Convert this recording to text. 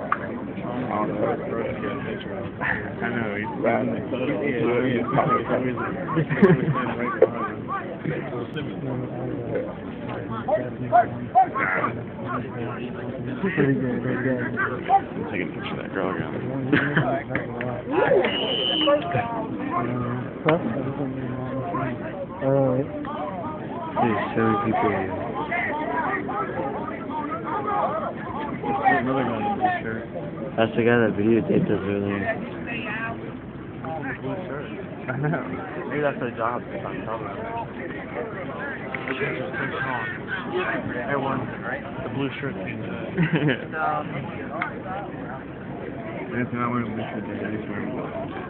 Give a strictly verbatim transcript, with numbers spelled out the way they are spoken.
I don't know. I know, he's Right. in the photo. Yeah, Yeah, yeah. he's probably standing right behind him. Pretty good, pretty good. I'm taking a picture of that girl again. Huh? Alright. There's so many people here. Another guy in a blue shirt. That's the guy that videotaped us earlier. Blue shirt. I know. Maybe that's their job. It's on cover. Everyone, the blue shirt. Anthony, I'm wearing a blue shirt today.